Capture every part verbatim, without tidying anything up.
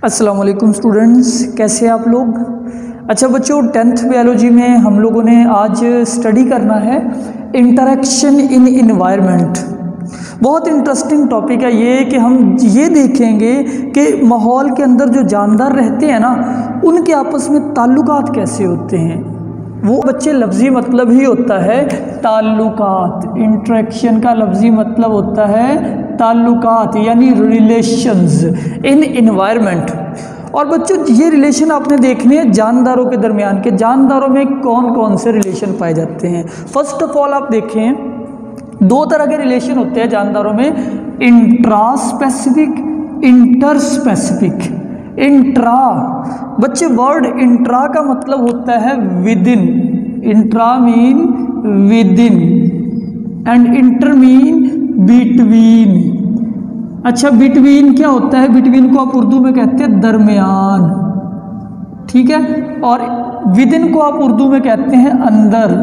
अस्सलाम वालेकुम स्टूडेंट्स, कैसे हैं आप लोग। अच्छा बच्चों, टेंथ बायोलॉजी में हम लोगों ने आज स्टडी करना है इंटरेक्शन इन इन्वायरमेंट। बहुत इंटरेस्टिंग टॉपिक है ये कि हम ये देखेंगे कि माहौल के अंदर जो जानदार रहते हैं ना, उनके आपस में ताल्लुकात कैसे होते हैं। वो बच्चे लफ्ज़ी मतलब ही होता है ताल्लुकात। इंटरेक्शन का लफ्ज़ी मतलब होता है ताल्लुकात यानी रिलेशंस इन इन्वायरमेंट। और बच्चों ये रिलेशन आपने देखने हैं जानदारों के दरमियान के। जानदारों में कौन कौन से रिलेशन पाए जाते हैं। फर्स्ट ऑफ ऑल आप देखें, दो तरह के रिलेशन होते हैं जानदारों में, intraspecific, interspecific. Intra बच्चे, वर्ड इंट्रा का मतलब होता है within. Intra mean within and inter mean between. अच्छा, बिटवीन क्या होता है? बिटवीन को आप उर्दू में कहते हैं दरमियान, ठीक है। और विद इन को आप उर्दू में कहते हैं अंदर।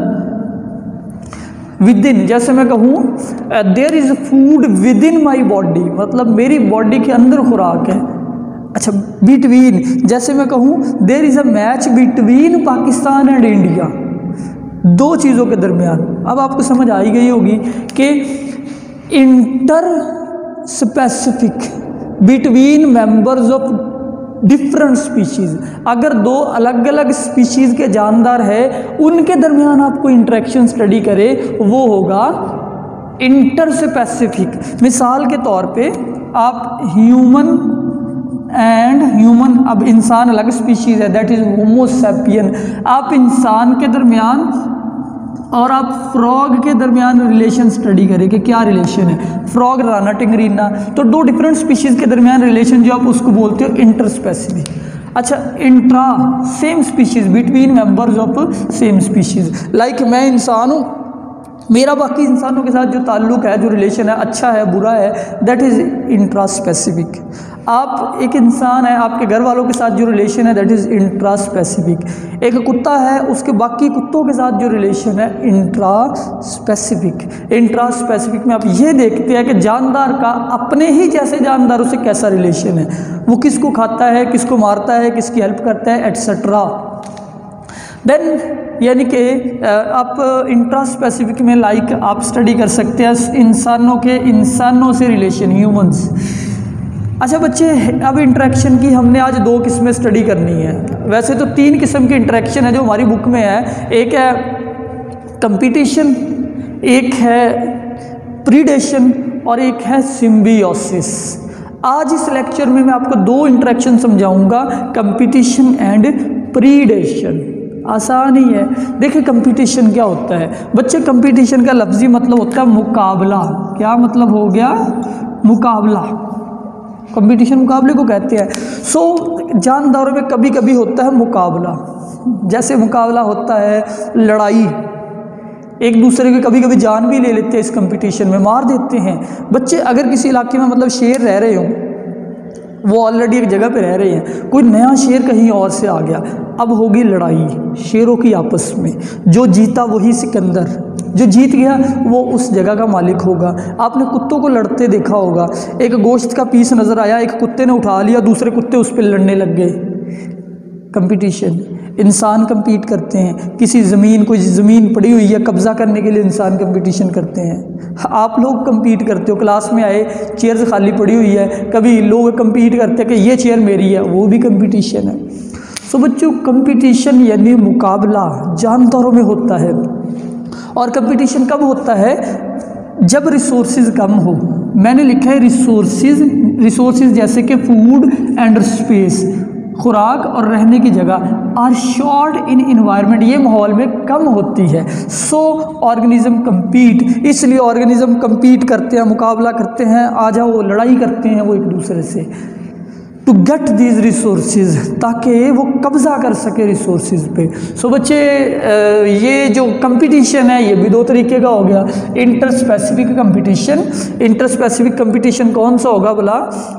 विद इन, जैसे मैं कहूँ there is food within my body, मतलब मेरी बॉडी के अंदर खुराक है। अच्छा, बिटवीन, जैसे मैं कहूँ there is a match between Pakistan and India, दो चीज़ों के दरमियान। अब आपको समझ आ ही गई होगी कि interspecific between members of different species. अगर दो अलग अलग स्पीशीज़ के जानदार है, उनके दरमियान आपको इंटरेक्शन स्टडी करे, वो होगा इंटर स्पेसिफिक। मिसाल के तौर पे आप ह्यूमन एंड ह्यूमन, अब इंसान अलग स्पीशीज़ है, दैट इज़ होमो सैपियन। आप इंसान के दरमियान और आप फ्रॉग के दरमियान रिलेशन स्टडी करें कि क्या रिलेशन है। फ्रॉग, राना टिंगरीना, तो दो डिफरेंट स्पीशीज़ के दरमियान रिलेशन जो आप उसको बोलते हो इंटर स्पेसिफिक। अच्छा, intra, same species, between members of same species. Like मैं इंसान हूँ, मेरा बाकी इंसानों के साथ जो ताल्लुक़ है, जो रिलेशन है, अच्छा है बुरा है, दैट इज़ इंट्रा स्पेसिफिक। आप एक इंसान है, आपके घर वालों के साथ जो रिलेशन है दैट इज़ इंट्रा स्पेसिफिक। एक कुत्ता है, उसके बाकी कुत्तों के साथ जो रिलेशन है इंट्रा स्पेसिफिक। इंट्रा स्पेसिफिक में आप ये देखते हैं कि जानदार का अपने ही जैसे जानदारों से कैसा रिलेशन है, वो किसको खाता है, किसको मारता है, किसकी हेल्प करता है, एट्सेट्रा। देन यानी कि आप इंट्रा स्पेसिफिक में लाइक आप स्टडी कर सकते हैं इंसानों के इंसानों से रिलेशन, ह्यूमंस। अच्छा बच्चे, अब इंटरेक्शन की हमने आज दो किस्में स्टडी करनी है। वैसे तो तीन किस्म की इंटरेक्शन है जो हमारी बुक में है। एक है कंपटीशन, एक है प्रीडेशन और एक है सिम्बियोसिस। आज इस लेक्चर में मैं आपको दो इंटरेक्शन समझाऊंगा, कंपटीशन एंड प्रीडेशन। आसान ही है। देखिए कंपटीशन क्या होता है बच्चे। कंपटीशन का लफ्ज़ी मतलब होता है मुकाबला। क्या मतलब हो गया? मुकाबला। कंपटीशन मुकाबले को कहते हैं। सो so, जानदारों में कभी कभी होता है मुकाबला। जैसे मुकाबला होता है लड़ाई, एक दूसरे की कभी कभी जान भी ले लेते हैं इस कंपटीशन में, मार देते हैं। बच्चे अगर किसी इलाके में मतलब शेर रह रहे हो, वो ऑलरेडी एक जगह पे रह रहे हैं, कोई नया शेर कहीं और से आ गया, अब होगी लड़ाई शेरों की आपस में। जो जीता वही सिकंदर, जो जीत गया वो उस जगह का मालिक होगा। आपने कुत्तों को लड़ते देखा होगा। एक गोश्त का पीस नज़र आया, एक कुत्ते ने उठा लिया, दूसरे कुत्ते उस पर लड़ने लग गए। कंपटीशन। इंसान कंपीट करते हैं, किसी ज़मीन, कोई ज़मीन पड़ी हुई है कब्ज़ा करने के लिए इंसान कंपटीशन करते हैं। आप लोग कंपीट करते हो, क्लास में आए चेयर्स खाली पड़ी हुई है, कभी लोग कंपीट करते हैं कि ये चेयर मेरी है, वो भी कंपटीशन है। सो बच्चों, कंपटीशन यानी मुकाबला जानदारों में होता है। और कंपटीशन कब होता है? जब रिसोर्सेज कम हो। मैंने लिखा है रिसोर्सेज, रिसोर्सेज जैसे कि फूड एंड स्पेस, खुराक और रहने की जगह, आर शॉर्ट इन इन्वायरमेंट, ये माहौल में कम होती है। सो ऑर्गेनिज्म कंपीट, इसलिए ऑर्गेनिज्म कंपीट करते हैं, मुकाबला करते हैं, आ जाओ वो लड़ाई करते हैं वो एक दूसरे से, टू गेट दीज रिसोर्सेज, ताकि वो कब्ज़ा कर सके रिसोर्सेज पे। सो so, बच्चे ये जो कंपटीशन है ये भी दो तरीके का हो गया। Interspecific competition, interspecific competition कौन सा होगा बोला?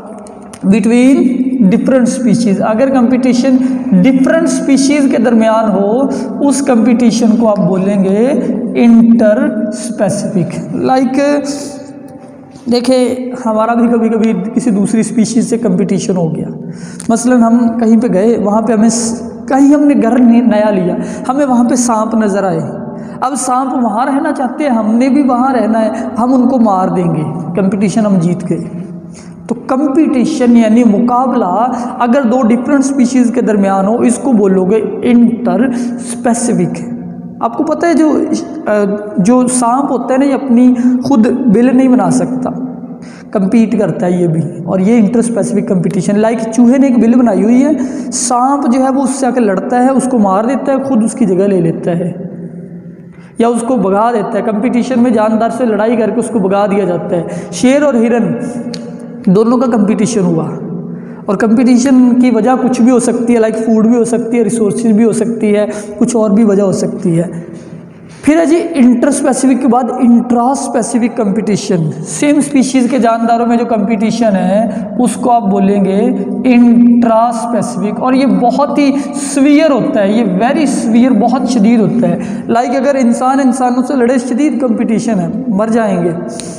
Between different species. अगर कंपटीशन डिफरेंट स्पीशीज़ के दरमियान हो, उस कंपटीशन को आप बोलेंगे इंटर स्पेसिफिक। लाइक देखिए हमारा भी कभी कभी किसी दूसरी स्पीशीज़ से कंपटीशन हो गया। मसलन हम कहीं पे गए, वहाँ पे हमें कहीं हमने घर नया लिया, हमें वहाँ पे सांप नज़र आए। अब सांप वहाँ रहना चाहते हैं, हमने भी वहाँ रहना है, हम उनको मार देंगे, कंपटीशन हम जीत गए। तो कंपटीशन यानी मुकाबला अगर दो डिफरेंट स्पीशीज़ के दरमियान हो, इसको बोलोगे इंटर स्पेसिफिक। आपको पता है जो जो सांप होता है ना, ये अपनी खुद बिल नहीं बना सकता, कंपीट करता है ये भी, और ये इंटर स्पेसिफिक कंपटीशन। लाइक चूहे ने एक बिल बनाई हुई है, सांप जो है वो उससे आकर लड़ता है, उसको मार देता है, खुद उसकी जगह ले लेता है या उसको भगा देता है। कंपटीशन में जानदार से लड़ाई करके उसको भगा दिया जाता है। शेर और हिरन दोनों का कंपटीशन हुआ, और कंपटीशन की वजह कुछ भी हो सकती है, लाइक फूड भी हो सकती है, रिसोर्सेज भी हो सकती है, कुछ और भी वजह हो सकती है। फिर है जी इंटर स्पेसिफिक के बाद intraspecific competition. Same species के जानदारों में जो कंपटीशन है उसको आप बोलेंगे इंट्रा स्पेसिफिक, और ये बहुत ही सीवियर होता है, ये वेरी सीवियर, बहुत शदीद होता है। लाइक अगर इंसान इंसानों से लड़े, शदीद कंपटीशन है, मर जाएंगे।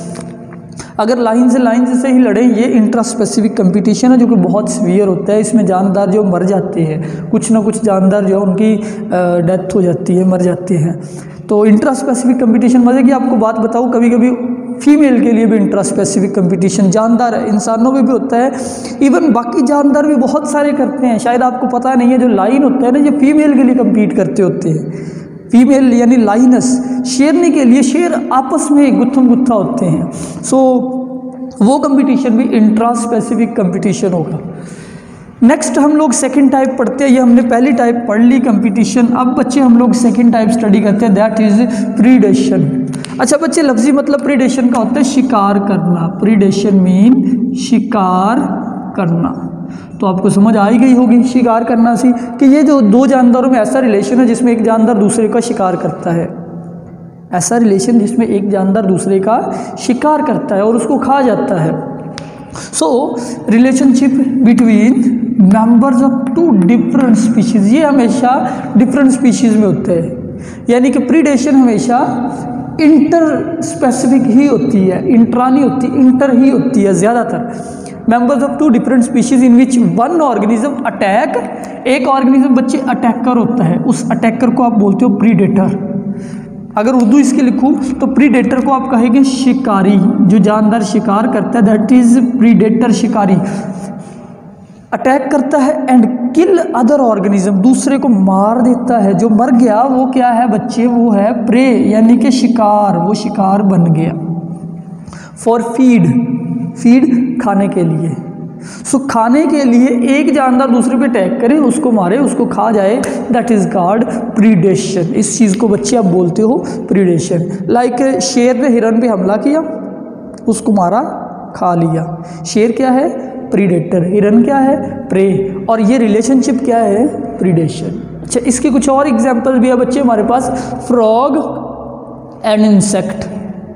अगर लाइन से लाइन से ही लड़े, ये इंट्रा स्पेसिफिक कंपटीशन है जो कि बहुत सीवियर होता है। इसमें जानदार जो मर जाते हैं, कुछ ना कुछ जानदार जो उनकी डेथ हो जाती है, मर जाते हैं। तो इंट्रा स्पेसिफिक कंपटीशन, मज़े की आपको बात बताऊँ, कभी कभी फीमेल के लिए भी इंट्रा स्पेसिफिक कंपटीशन जानदार इंसानों में भी होता है। इवन बाकी जानदार भी बहुत सारे करते हैं, शायद आपको पता नहीं है। जो लाइन होता है ना, ये फीमेल के लिए कम्पीट करते होते हैं, फीमेल यानी लाइनस। शेरनी के लिए, शेर आपस में गुत्थम गुत्था होते हैं। सो वो कंपटीशन भी इंट्रा स्पेसिफिक कंपटीशन होगा। नेक्स्ट हम लोग सेकंड टाइप पढ़ते हैं। ये हमने पहली टाइप पढ़ ली कंपटीशन। अब बच्चे हम लोग सेकंड टाइप स्टडी करते हैं, दैट इज प्रीडेशन। अच्छा बच्चे, लफ्जी मतलब प्रीडेशन का होता है शिकार करना। प्रीडेशन मीन शिकार करना, तो आपको समझ आ ही गई होगी शिकार करना सी कि ये जो दो जानदारों में ऐसा रिलेशन है जिसमें एक जानदार दूसरे का शिकार करता है। ऐसा रिलेशन जिसमें एक जानदार दूसरे का शिकार करता है और उसको खा जाता है। So relationship between members of two different species, ये हमेशा डिफरेंट स्पीशीज़ में होते हैं। यानी कि प्रीडेशन हमेशा इंटर स्पेसिफिक ही होती है, इंट्रा नहीं होती, इंटर ही होती है ज़्यादातर। Members of two different species in which one organism attack, एक ऑर्गेनिज्म बच्चे अटैकर होता है, उस अटैकर को आप बोलते हो प्रीडेटर। अगर उर्दू इसके लिखूँ तो प्रीडेटर को आप कहेंगे शिकारी, जो जानदार शिकार करता है, दैट इज प्रीडेटर, शिकारी। अटैक करता है एंड किल अदर ऑर्गेनिज्म, दूसरे को मार देता है। जो मर गया वो क्या है बच्चे, वो है प्रे, यानी कि शिकार, वो शिकार बन गया। फॉर फीड, फीड खाने के लिए। सो so, खाने के लिए एक जानदार दूसरे पे अटैक करे, उसको मारे, उसको खा जाए, दैट इज कॉल्ड प्रीडेशन। इस चीज़ को बच्चे आप बोलते हो प्रीडेशन। लाइक शेर ने हिरन पे हमला किया, उसको मारा, खा लिया। शेर क्या है, प्रीडेटर, हिरन क्या है, प्रे, और ये रिलेशनशिप क्या है, प्रीडेशन। अच्छा, इसके कुछ और एग्जाम्पल भी है बच्चे हमारे पास। फ्रॉग एंड इंसेक्ट,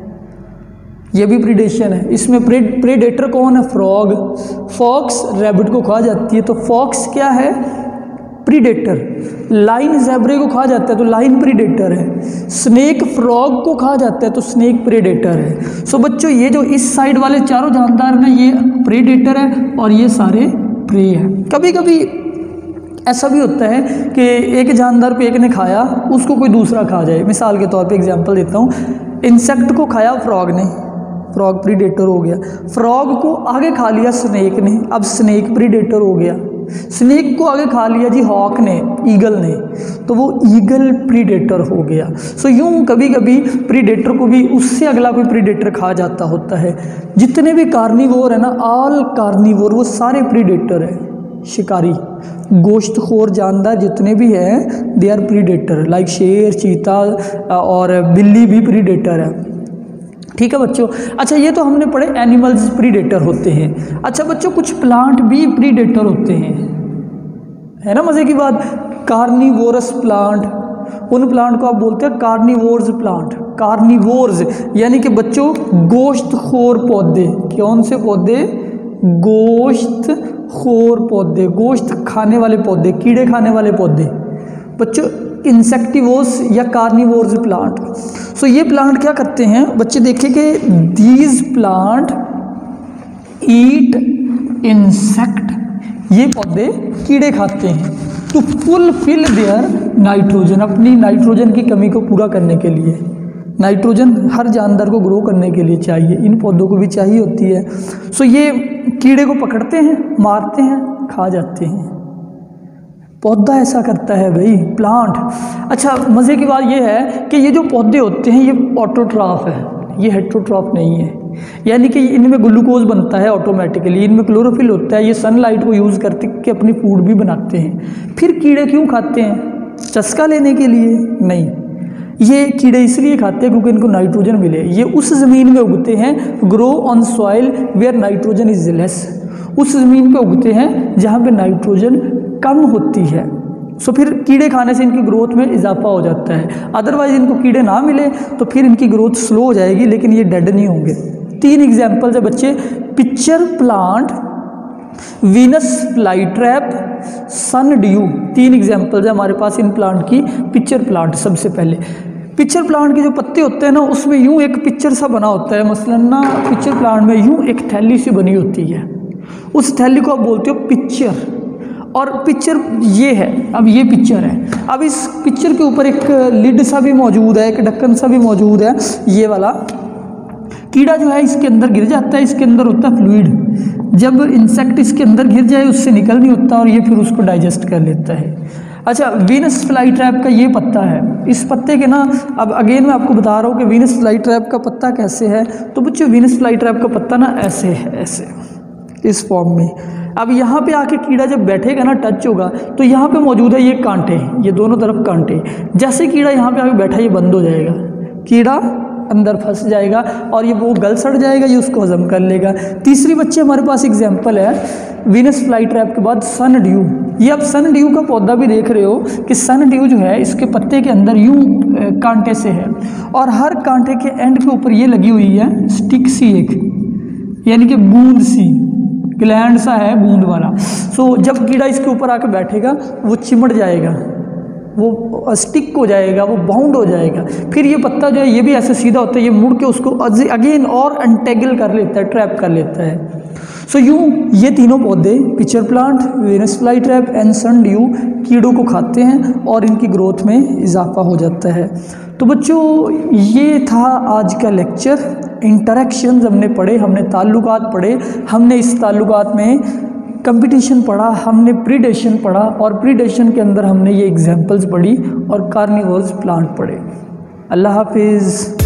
ये भी प्रीडेशन है। इसमें प्रे प्रेडेटर कौन है, फ्रॉग। फॉक्स रैबिट को खा जाती है, तो फॉक्स क्या है, प्रीडेटर। लाइन ज़ेब्रे को खा जाता है, तो लाइन प्रीडेटर है। स्नेक फ्रॉग को खा जाता है, तो स्नेक प्रीडेटर है। सो बच्चों, ये जो इस साइड वाले चारों जानदार हैं, ये प्रीडेटर है और ये सारे प्रे हैं। कभी कभी ऐसा भी होता है कि एक जानदार पे एक ने खाया, उसको कोई दूसरा खा जाए। मिसाल के तौर पे एग्जांपल देता हूँ, इंसेक्ट को खाया फ्रॉग ने, फ्रॉग प्रीडेटर हो गया। फ्रॉग को आगे खा लिया स्नेक ने, अब स्नेक प्रीडेटर हो गया। स्नेक को आगे खा लिया जी हॉक ने, ईगल ने, तो वो ईगल प्रीडेटर हो गया। सो यूं कभी कभी प्रीडेटर को भी उससे अगला कोई प्रीडेटर खा जाता होता है। जितने भी कार्निवोर है ना, ऑल कार्निवोर, वो सारे प्रीडेटर है, शिकारी, गोश्तखोर जानदार जितने भी हैं, they are predator. Like share, चीता और बिल्ली भी प्रीडेटर है। ठीक है बच्चों। अच्छा, ये तो हमने पढ़े एनिमल्स प्रीडेटर होते हैं। अच्छा बच्चों, कुछ प्लांट भी प्रीडेटर होते हैं, है ना मज़े की बात। कार्निवोरस प्लांट, उन प्लांट को आप बोलते हैं कार्निवोर्स प्लांट। कार्निवोर्स यानी कि बच्चों गोश्तखोर पौधे। कौन से पौधे, गोश्तखोर पौधे, गोश्त खाने वाले पौधे, कीड़े खाने वाले पौधे बच्चों, इंसेक्टिवोर्स या कार्निवोर्स प्लांट। सो ये प्लांट क्या करते हैं बच्चे, देखिए कि दीज प्लांट ईट इंसेक्ट, ये पौधे कीड़े खाते हैं टू फुलफिल देयर नाइट्रोजन, अपनी नाइट्रोजन की कमी को पूरा करने के लिए। नाइट्रोजन हर जानदार को ग्रो करने के लिए चाहिए, इन पौधों को भी चाहिए होती है। सो ये कीड़े को पकड़ते हैं, मारते हैं, खा जाते हैं। पौधा ऐसा करता है भाई, प्लांट। अच्छा, मज़े की बात यह है कि ये जो पौधे होते हैं ये ऑटोट्रॉफ है, ये हेट्रोट्रॉफ नहीं है, यानी कि इनमें ग्लूकोज बनता है ऑटोमेटिकली, इनमें क्लोरोफिल होता है, ये सनलाइट को यूज़ करते के अपनी फूड भी बनाते हैं। फिर कीड़े क्यों खाते हैं? चस्का लेने के लिए? नहीं, ये कीड़े इसलिए खाते हैं क्योंकि इनको नाइट्रोजन मिले। ये उस ज़मीन में उगते हैं, grow on soil where nitrogen is less, उस ज़मीन पे उगते हैं जहाँ पे नाइट्रोजन कम होती है। सो फिर कीड़े खाने से इनकी ग्रोथ में इजाफा हो जाता है। अदरवाइज इनको कीड़े ना मिले तो फिर इनकी ग्रोथ स्लो हो जाएगी, लेकिन ये डेड नहीं होंगे। तीन एग्जाम्पल्स है बच्चे, pitcher plant, Venus flytrap, sundew. तीन एग्जाम्पल्स है हमारे पास इन प्लांट की। पिक्चर प्लांट सबसे पहले, पिक्चर प्लांट के जो पत्ते होते हैं ना, उसमें यूं एक पिक्चर सा बना होता है। मसलन ना पिक्चर प्लांट में यूं एक थैली सी बनी होती है, उस थैली को आप बोलते हो पिक्चर। और पिक्चर ये है, अब ये पिक्चर है, अब इस पिक्चर के ऊपर एक लिड सा भी मौजूद है, एक ढक्कन सा भी मौजूद है। ये वाला कीड़ा जो है इसके अंदर गिर जाता है, इसके अंदर होता है फ्लूइड। जब इंसेक्ट इसके अंदर गिर जाए उससे निकल नहीं होता और ये फिर उसको डाइजेस्ट कर लेता है। अच्छा, वीनस फ्लाईट्रैप का ये पत्ता है, इस पत्ते के ना, अब अगेन मैं आपको बता रहा हूँ कि वीनस फ्लाईट्रैप का पत्ता कैसे है। तो बच्चों, वीनस फ्लाईट्रैप का पत्ता ना ऐसे है, ऐसे इस फॉर्म में। अब यहाँ पे आके कीड़ा जब बैठेगा ना, टच होगा, तो यहाँ पे मौजूद है ये कांटे, ये दोनों तरफ कांटे। जैसे कीड़ा यहाँ पे आके बैठा, ये बंद हो जाएगा, कीड़ा अंदर फंस जाएगा और ये वो गल सड़ जाएगा, ये उसको हजम कर लेगा। तीसरी बच्चे हमारे पास एग्जाम्पल है वीनस फ्लाईट्रैप के बाद सन ड्यू। ये आप सन ड्यू का पौधा भी देख रहे हो कि सन ड्यू जो है इसके पत्ते के अंदर यूं कांटे से है और हर कांटे के एंड के ऊपर ये लगी हुई है स्टिक सी एक, यानी कि बूंद सी, ग्लैंड सा है बूंद वाला। सो जब कीड़ा इसके ऊपर आकर बैठेगा वो चिमट जाएगा, वो स्टिक हो जाएगा, वो बाउंड हो जाएगा। फिर ये पत्ता जो है ये भी ऐसे सीधा होता है, ये मुड़ के उसको अगेन और अनटेगल कर लेता है, ट्रैप कर लेता है। सो यूँ ये तीनों पौधे, pitcher plant, Venus flytrap and sundew, कीड़ों को खाते हैं और इनकी ग्रोथ में इजाफा हो जाता है। तो बच्चों, ये था आज का लेक्चर। इंटरेक्शंस हमने पढ़े, हमने ताल्लुकात पढ़े, हमने इस ताल्लुकात में कंपटीशन पढ़ा, हमने प्रीडेशन पढ़ा और प्रीडेशन के अंदर हमने ये एग्जाम्पल्स पढ़ी और कार्निवोरस प्लांट पढ़े। अल्लाह हाफिज़।